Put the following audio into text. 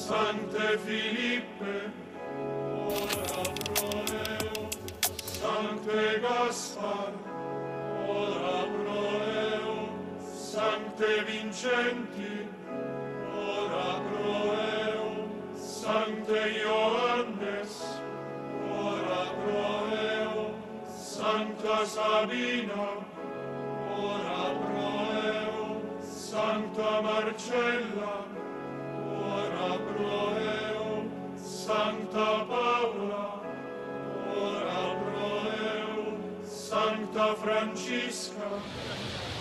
Sancte Filippe, ora pro eo. Sancte Gaspar, ora pro eo. Sancte Vincenti, ora pro eo. Sancte Ioannes, ora pro eo. Sancta Sabina, ora pro eo. Sancta Marcella, ora pro eo. Sancta Paula, ora pro eo. Sancta Francisca,